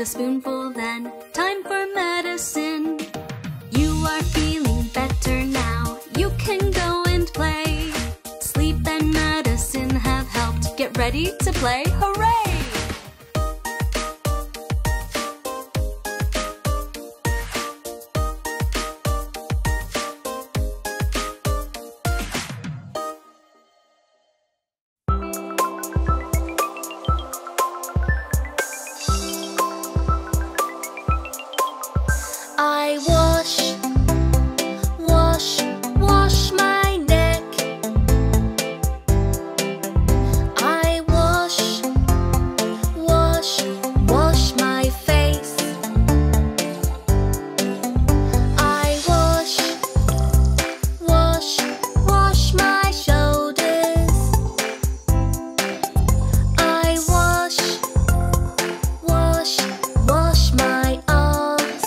spoonful then. Time for medicine. You are feeling better now. You can go and play. Sleep and medicine have helped. Get ready to play. Hooray! I wash my neck. I wash my face. I wash my shoulders. I wash my arms.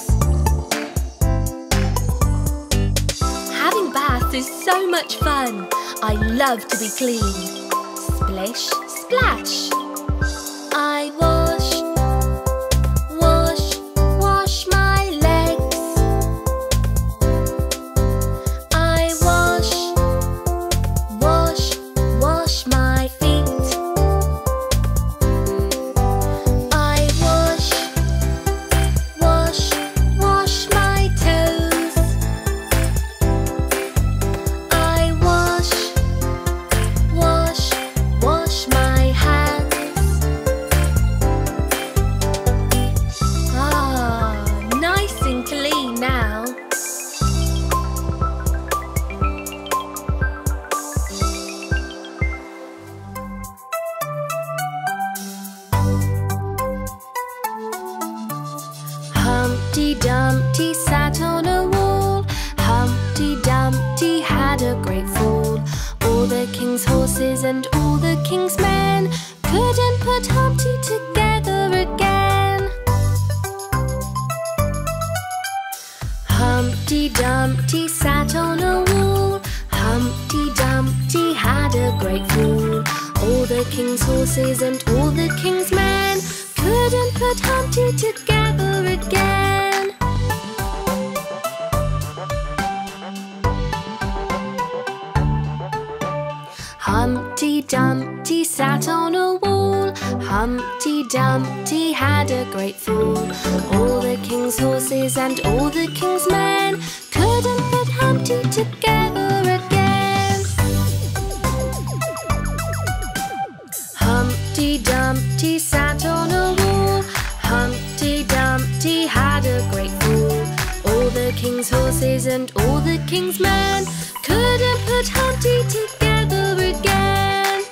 Having baths is so much fun. I love to be clean. Splish, splash. I wash my legs. I wash my feet. I wash my toes. I wash my hands. Ah, nice and clean now. Humpty Dumpty sat on a wall. Humpty Dumpty had a great fall. All the king's horses and all the king's men couldn't put Humpty together again. Humpty Dumpty sat on a wall. Humpty Dumpty had a great fall. All the king's horses and all the king's men couldn't put Humpty together again. Humpty Dumpty sat on a wall. Humpty Dumpty had a great fall. All the king's horses and all the king's men couldn't put Humpty together again. Humpty Dumpty sat on a wall. Humpty Dumpty had a great fall. All the king's horses and all the king's men couldn't put Humpty together again.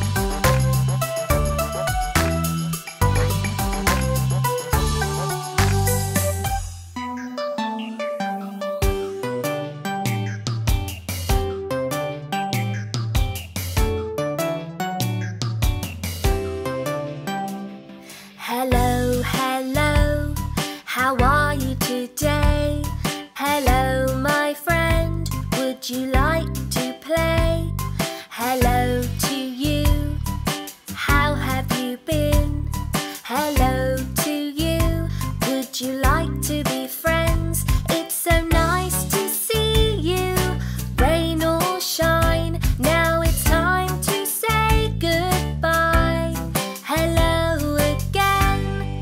Hello, hello, how are you today? Hello, my friend, would you like to play? Hello to you, how have you been? Hello to you, would you like to be friends? It's so nice to see you, rain or shine. Now it's time to say goodbye. Hello again.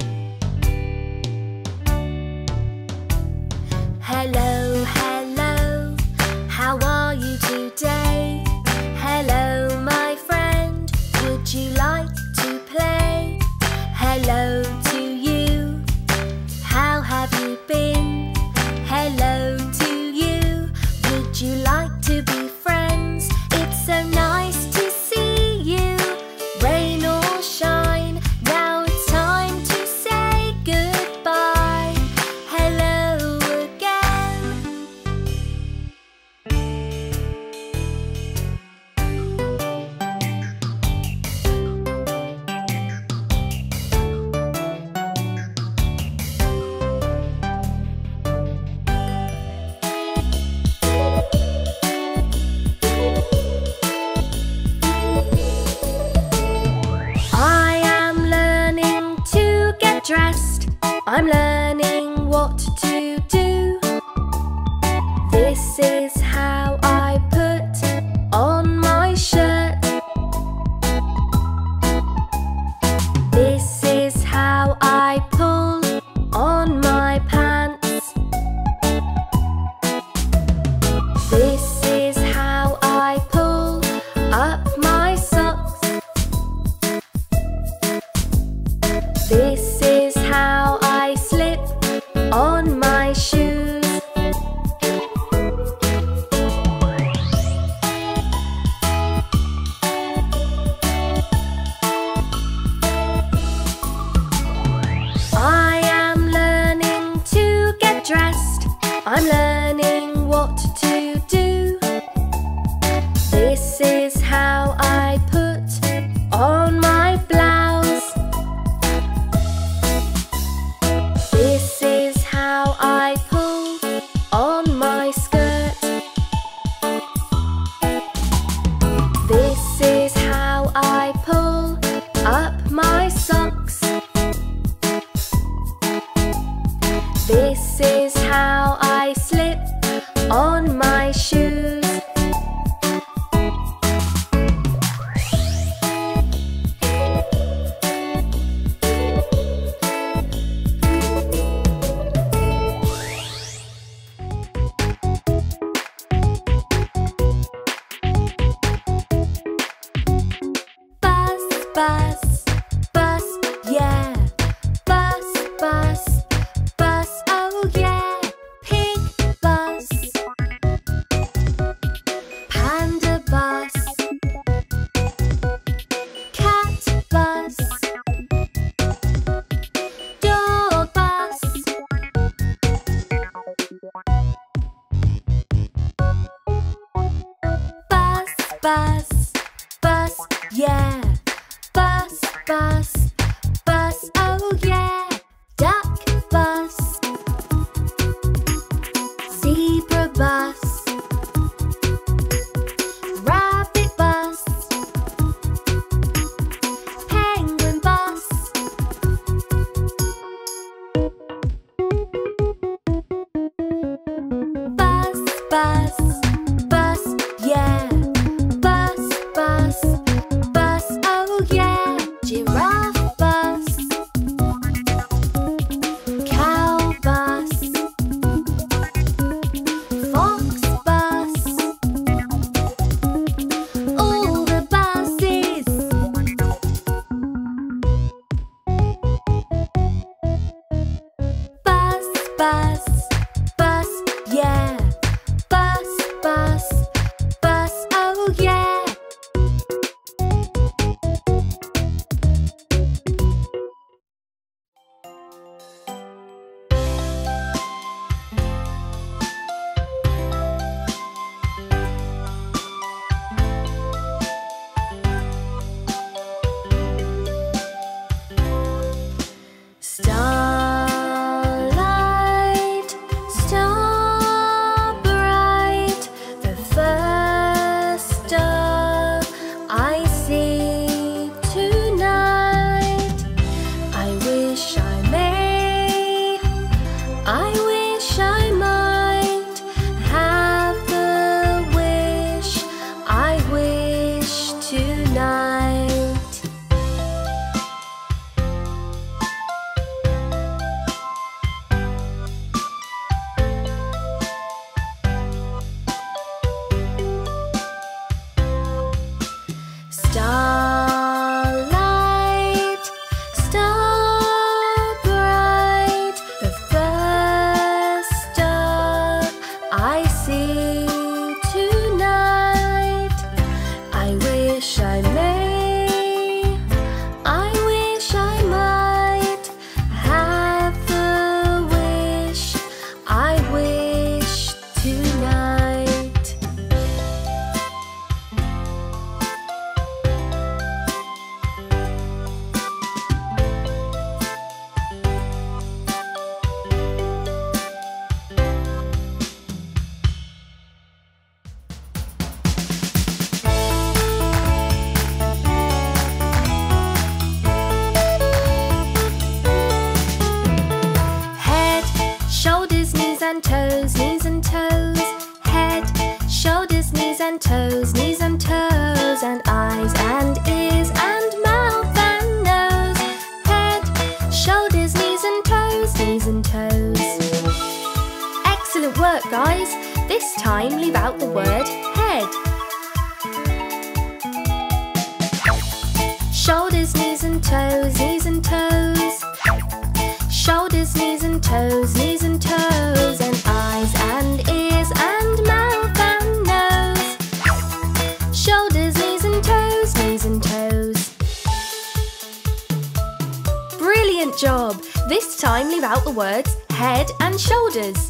Hello, hello, how are you today? Hello, my friend, would you like to play? Hello to you, how have you been? Hello to you, would you like to be friends? It's so nice to see you, rain or shine. Now it's time to say goodbye. Hello again. I'm learning what to do. This is how I put on my shirt. This is how I pull on my pants. This is how I pull up my socks. This is how I slip on my shoes. I am learning to get dressed. I'm learning what to do. This is how I put on my blouse. This is how I pull on my skirt. This is how I pull up my socks. This is how I slip on my shoes. Bus, bus, yeah. Bus, bus, bus, oh yeah. Pig bus, panda bus, cat bus, dog bus. Bus, bus, bus, yeah. Bus, bus, bus, oh yeah. Duck bus, zebra bus, rabbit bus, penguin bus. Bus, bus, bus, yeah. Bus, bus, bus, oh yeah. Giraffe bus, cow bus, fox shoulders, knees and toes, knees and toes. Head, shoulders, knees and toes, knees and toes. And eyes and ears and mouth and nose. Head, shoulders, knees and toes, knees and toes. Excellent work, guys. This time leave out the word head. Shoulders, knees and toes, knees and toes. Shoulders, knees and toes, knees and toes. And eyes and ears and mouth and nose. Shoulders, knees and toes, knees and toes. Brilliant job! This time leave out the words head and shoulders.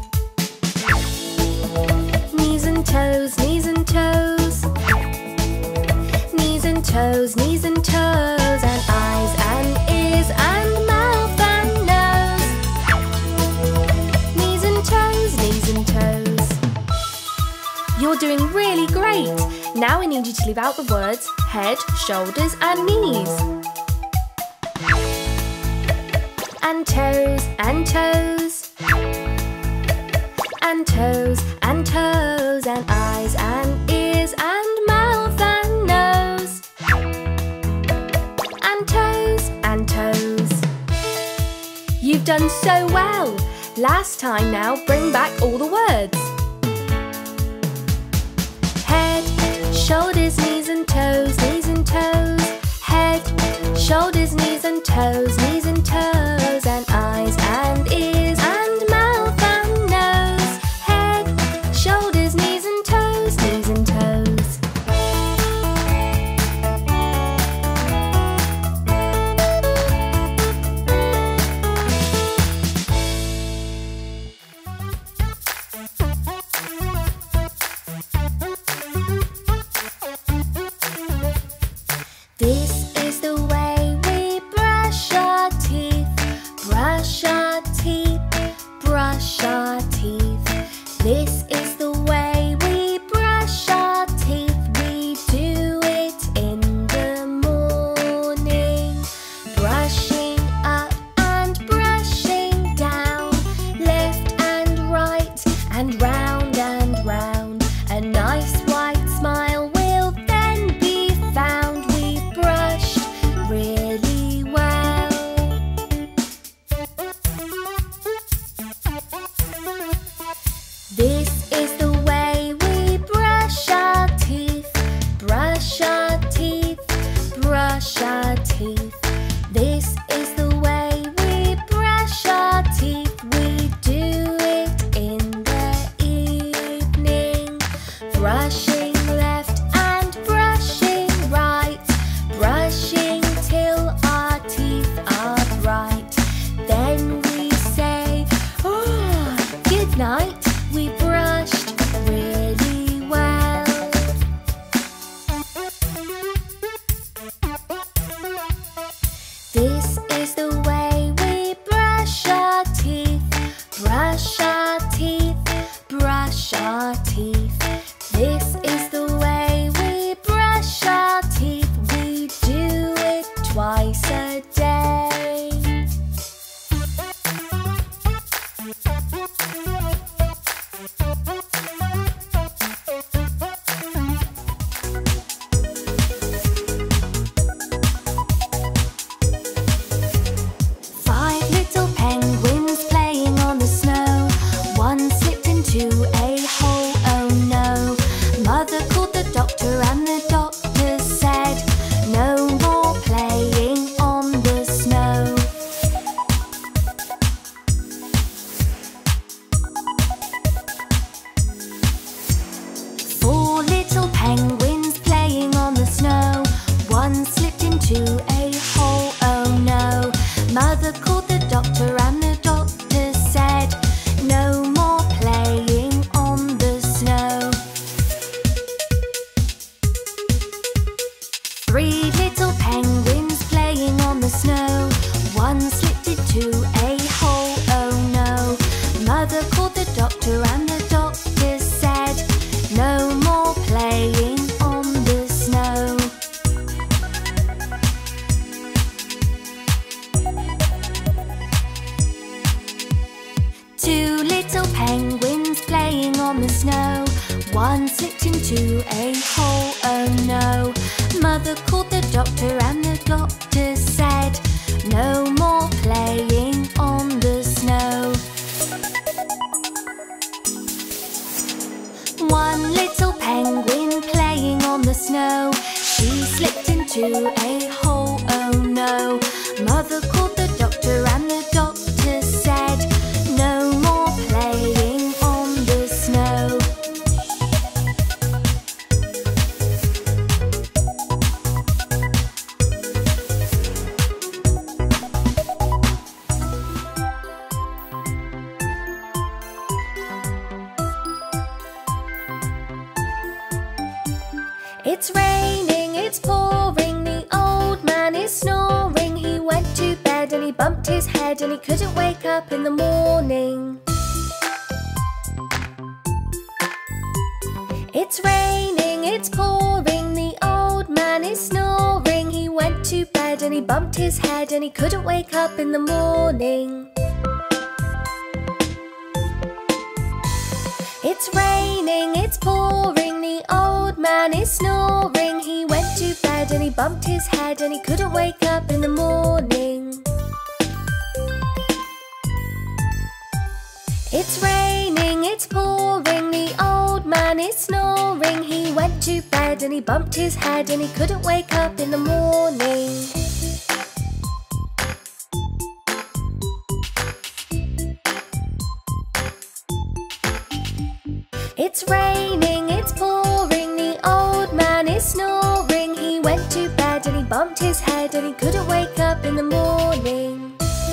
Knees and toes, knees and toes. Knees and toes, knees and toes. And eyes and ears and mouth and nose. Knees and toes, knees and toes. You're doing really great. Now I need you to leave out the words head, shoulders and knees. And toes and toes. And toes and toes. And eyes and ears and mouth and nose. And toes and toes. You've done so well. Last time now, bring back all the words. Head, shoulders, knees and toes, knees and toes. Head, shoulders, knees and toes, knees and toes. And eyes and ears and mouth and nose. Head, shoulders, knees and toes, knees and toes. This is the way we brush our teeth. Brush our teeth, brush our teeth. This is the way we brush our teeth. We do it in the morning. Brushing up and brushing down. Left and right and round and round. A nice white smile will then be found. We've brushed really well. This is the way we brush our teeth. Brush our teeth, brush our teeth. This is the way we brush our teeth. We do it in the evening. Brushing left and brushing right. Brushing till our teeth are bright. Then we say, oh, good night. We brushed really well. This is the way we brush our teeth. Brush our teeth, brush our teeth. This is the way we brush our teeth. We do it twice a day. on the snow. One slipped into a hole, oh no. Mother called the doctor and the doctor said, no more playing on the snow. One little penguin playing on the snow. She slipped into a hole, oh no. Mother called the doctor and the doctor said, no more playing on the snow. It's raining, it's pouring, the old man is snoring. He went to bed and he bumped his head and he couldn't wake up in the morning. It's raining, it's pouring, the old man is snoring. He went to bed and he bumped his head and he couldn't wake up in the morning. It's raining, it's pouring, the old man is snoring. He went to bed and he bumped his head and he couldn't wake up in the morning. It's raining, it's pouring, the old man is snoring. He went to bed and he bumped his head and he couldn't wake up in the morning. It's raining, it's pouring, the old man is snoring. He went to bed and he bumped his head and he couldn't wake up in the morning.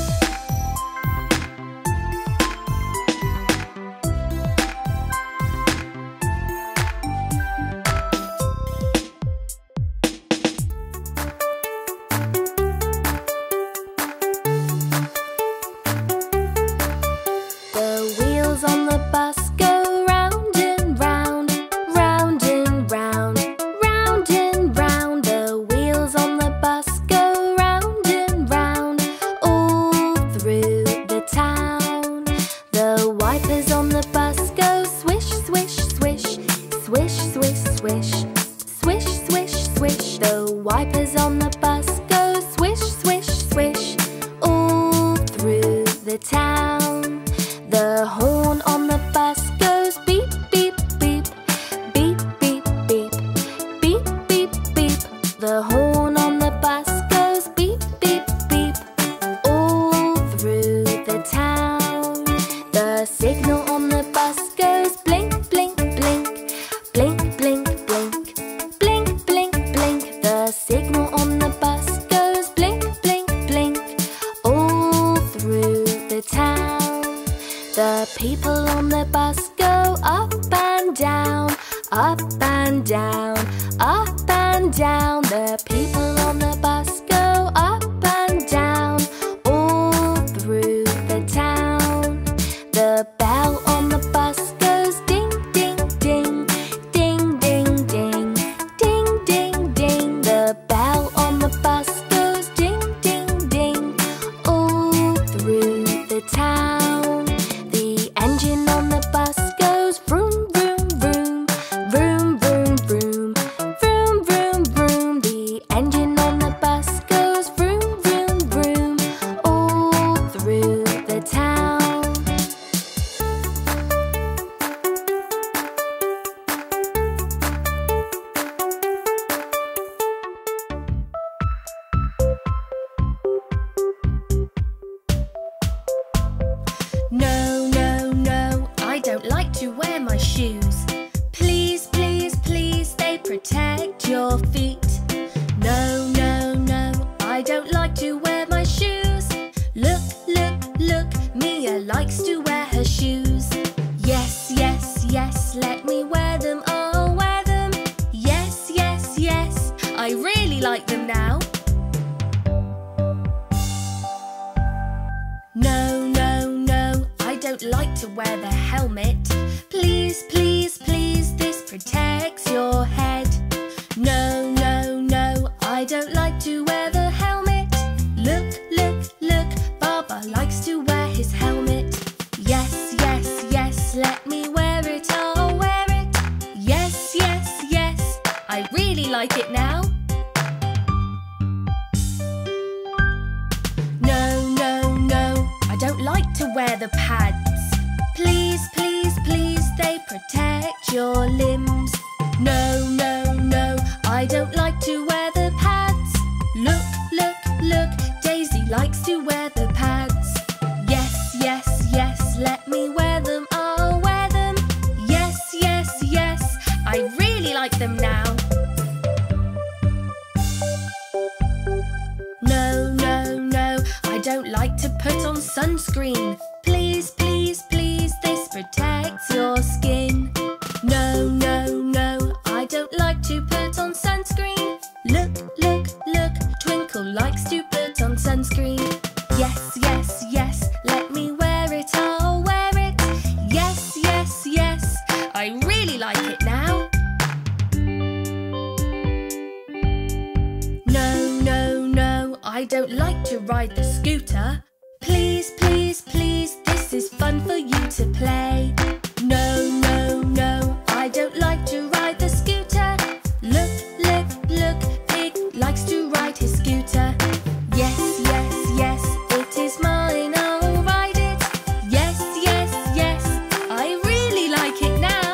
The wheels on the bus go round and round, round and round, round and round. The wheels on the bus go round and round, all through the town. The wipers on the bus go swish, swish, swish, swish, swish, swish, swish, swish, swish. The wipers on the bus go swish, swish, swish, all through the town. The horn on the bus goes beep, beep, beep, beep, beep, beep, beep, beep, beep. The horn on the bus goes beep, beep, beep, all through the town. The signal on the bus goes blink, blink, blink, blink, blink, blink, blink, blink, blink. The signal on the bus goes blink, blink, blink, all through the town. The people on the bus go up and down, up and down, up and down. The people on the bus go up and down, all through the town. The bell on the bus goes ding, ding, ding, ding, ding, ding, ding, ding, ding. The bell on the bus goes ding, ding, ding, all through the town. The engine on the bus goes vroom, vroom, vroom, vroom, vroom, vroom, vroom, vroom, vroom. The engine on the bus goes vroom, vroom, vroom, all through the town. No, no, no, I don't like to wear my shoes. Please, please, please, they protect your feet. No, no, no, I don't like to wear my shoes. Look, look, look, Mia likes to wear her shoes. Yes, yes, yes, let me wear them, I'll wear them. Yes, yes, yes, I really like them now. No, no, no, I don't like to wear the helmet. Please, please, please, this protects your head. No, no, no, I don't like to wear the helmet. Look, look, look, Baba likes to wear his helmet. Yes, yes, yes, let me wear it all. like it now. No, no, no, I don't like to wear the pads. Please, please, please, they protect your limbs. No, no, no, I don't like to wear the pads. Look, look, look, Daisy likes to wear the pads. Yes, yes, yes, let me wear them, I'll wear them. Yes, yes, yes, I really like them now. No, no, no, I don't like to put on sunscreen. Please, please, please, this protects your skin. No, no, no, I don't like to put on sunscreen. Look, look, look, Twinkle likes to put on sunscreen. Yes, yes, yes, let me wear it, I'll wear it. Yes, yes, yes, I really like it now. No, no, no, I don't like to ride the scooter. Please, please, please, this is fun for you to play. No, no, no, I don't like to ride the scooter. Look, look, look, Pig likes to ride his scooter. Yes, yes, yes, it is mine, I'll ride it. Yes, yes, yes, I really like it now.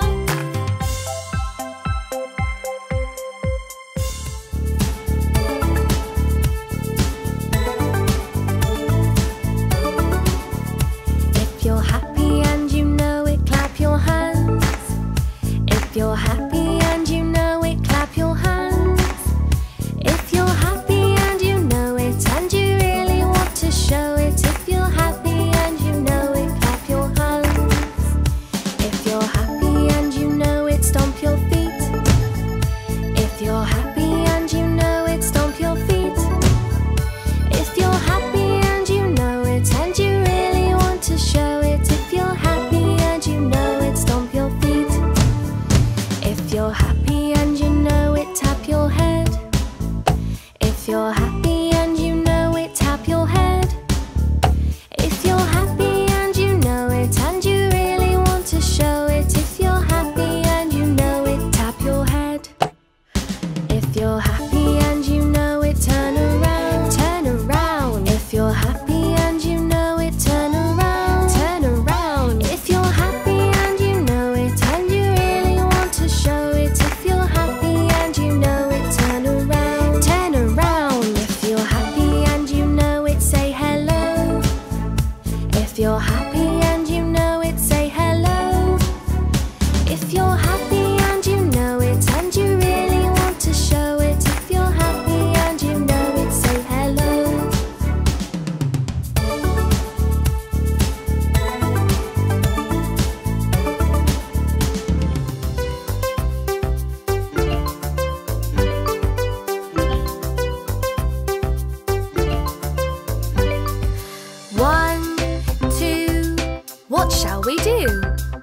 If you're happy and you know it, clap your hands. If you're happy and you know it, clap your hands. If you're happy and you know it, and you really want to show it. If you're happy and you know it, clap your hands. If you're happy and you know it, stomp your feet. If you're happy and you know it, stomp your feet. If you're happy and you know it, and you really want to show it. If you're happy and you know it, stomp your feet. If you're happy and you know it, tap your head. If you're happy and you know it, tap your head. If you're happy and you know it, and you really want to show it. If you're happy and you know it, tap your head. If you're happy and you know it, turn around, turn around. If you're happy and you know it, turn around, turn around. If you're happy and you know it, and you really want to show it. If you're happy and you know it, turn around, turn around. If you're happy and you know it, say hello. If you're happy and you know it, say hello. If you're happy and you know it, and you really want to show it. If you're happy and you know it, say hello. One, two, what shall we do?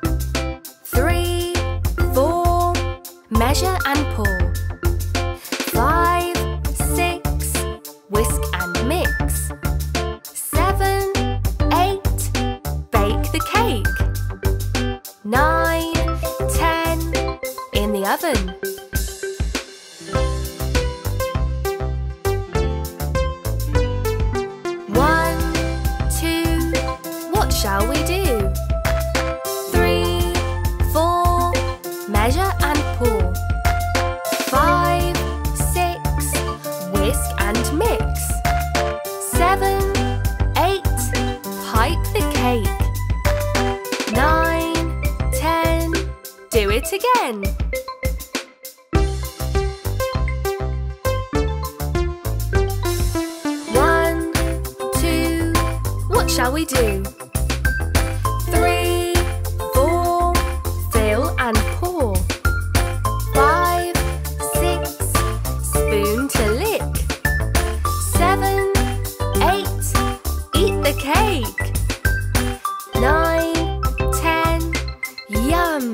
3, 4, measure and pour. 5, 6, whisk and mix. 7, 8, bake the cake. 9, 10, in the oven. One, two, what shall we do? 3, 4, measure and pour. 5, 6, whisk and mix. 7, 8, pipe the cake. 9, 10, do it again. One, two, what shall we do? 3, 4, fill and pour. 5, 6, spoon to lick. 7, 8, eat the cake. 9, 10, yum!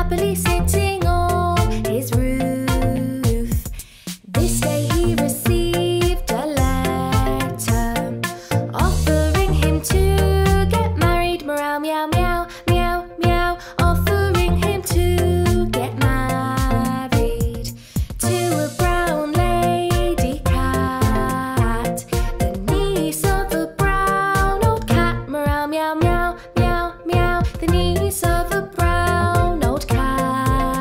happily sitting on his roof. This day he received a letter offering him to get married. Meow, meow, meow, meow, meow. Offering him to get married to a brown lady cat, the niece of a brown old cat. Meow, meow, meow, meow, meow. The niece of a brown old cat.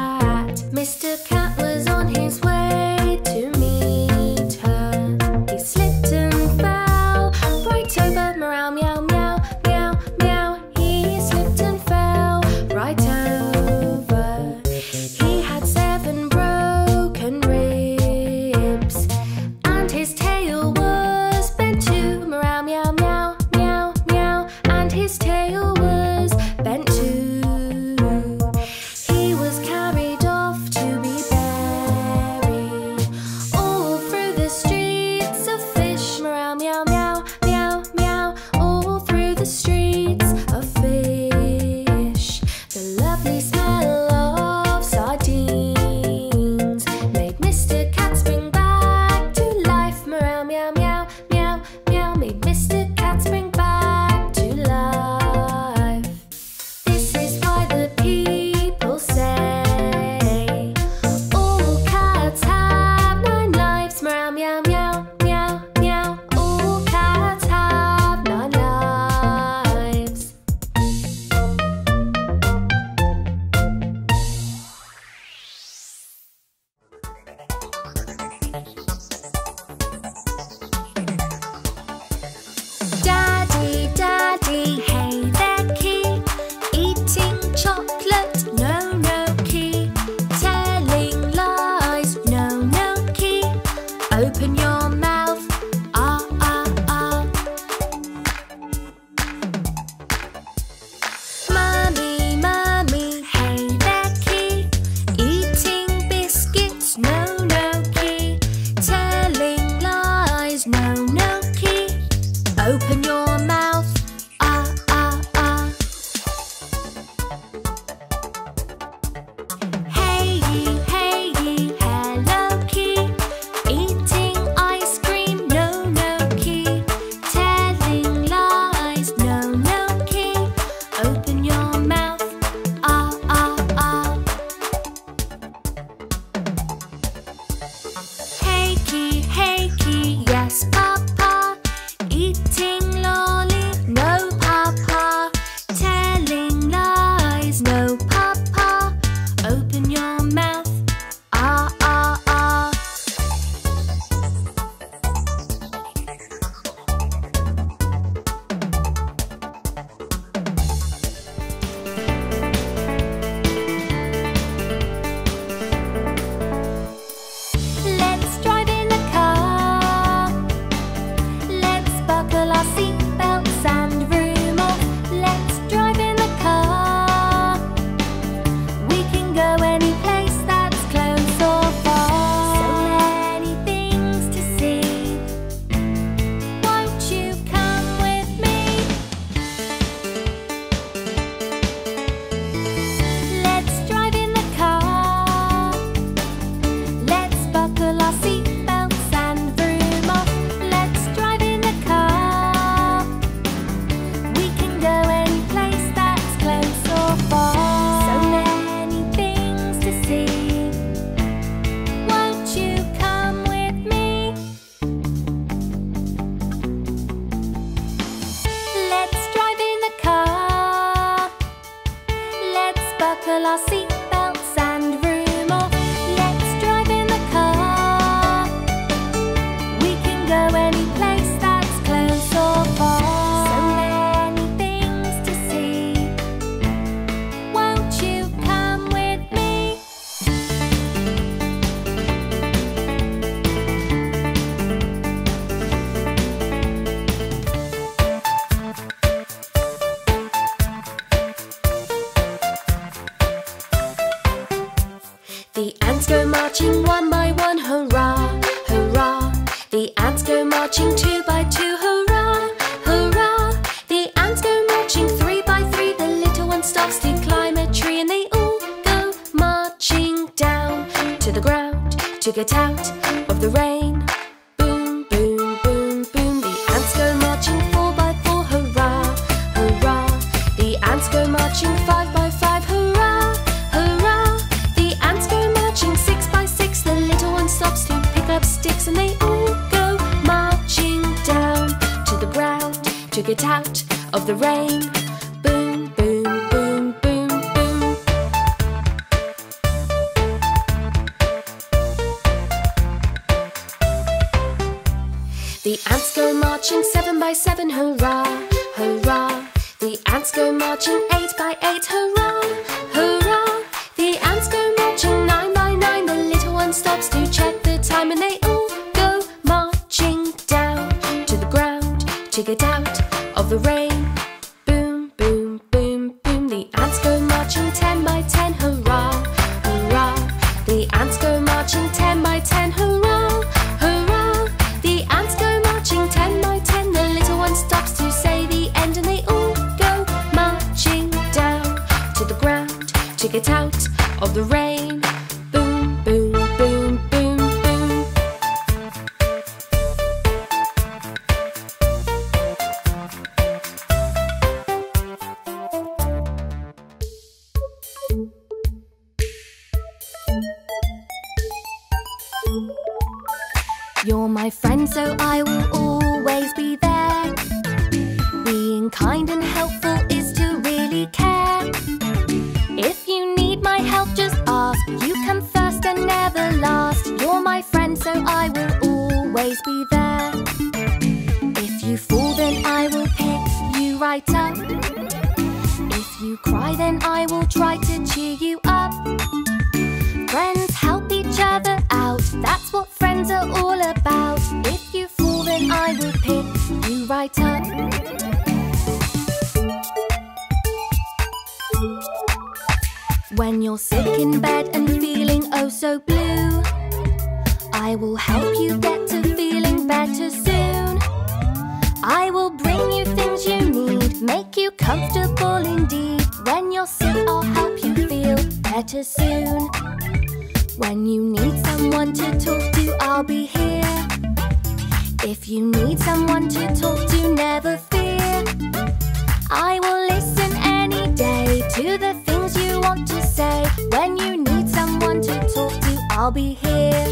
the ground to get out of the rain. Boom, boom, boom, boom. The ants go marching 4 by 4, hurrah, hurrah. The ants go marching 5 by 5, hurrah, hurrah. The ants go marching 6 by 6. The little one stops to pick up sticks, and they all go marching down to the ground to get out of the rain. Boom, boom, boom, boom, boom. The ants go marching 7 by 7, hurrah, hurrah. The ants go marching 8 by 8, hurrah, hurrah. The ants go marching 9 by 9. The little one stops to check the time, and they all go marching down to the ground to get out of the rain. Boom, boom, boom, boom. The ants go marching 10 by 10, hurrah, hurrah. The ants go marching 10 by 10, hurrah, hurrah. The ants go marching 10 by 10. The little one stops to say the end, and they all go marching down to the ground to get out of the rain. Boom, boom, boom, boom, boom. You're my friend, so I will always be there. Being kind and helpful is to really care. If you need my help, just ask. You come first and never last. You're my friend, so I will always be there. If you fall, then I will pick you right up. If you cry, then I will try to cheer you up. Friends help each other out. That's what friends are all about. If you fall, then I will pick you right up. When you're sick in bed and feeling oh so blue, I will help you get to feeling better soon. I will bring you things you need, make you comfortable indeed. When you're sick, I'll help you feel better soon. When you need someone to talk to, I'll be here. If you need someone to talk to, never fear. I will listen any day to the things you want to say. When you need someone to talk to, I'll be here.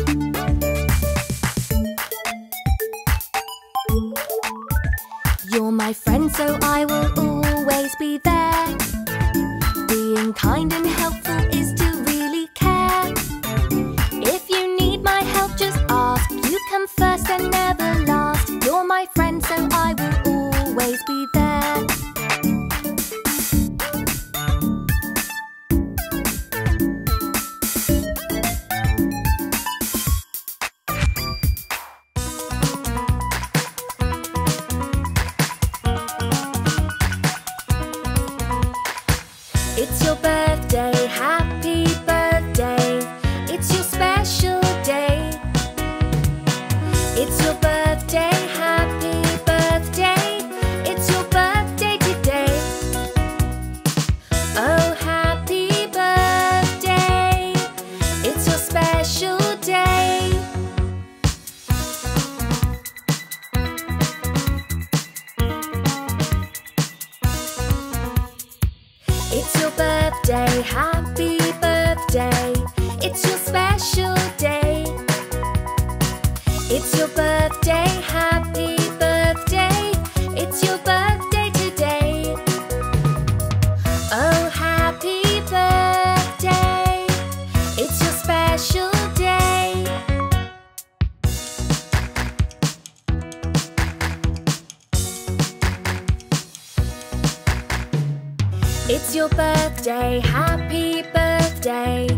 You're my friend, so I will always be there. Being kind and helpful is to really care. If you need my help, just ask. You come first and never last. You're my friend, so I will always be there. It's your birthday, happy birthday. It's your special day. It's your birthday, happy birthday. It's your birthday today. Oh, happy birthday. It's your special day. It's your birthday, happy birthday. It's your special day. It's your birthday, happy birthday. It's your birthday today. Oh, happy birthday. It's your special day. It's your birthday, happy birthday.